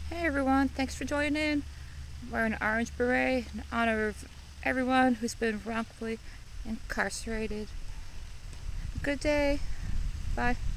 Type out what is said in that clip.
Hey everyone, thanks for joining in. I'm wearing an orange beret in honor of everyone who's been wrongfully incarcerated. Good day. Bye.